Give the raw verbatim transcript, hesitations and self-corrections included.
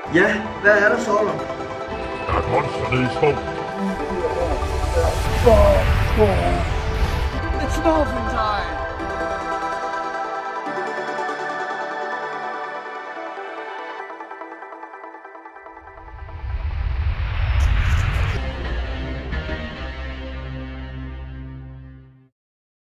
Ja, hvad er der, Sauron? Der er et monster nede i skoven. It's morphin' time!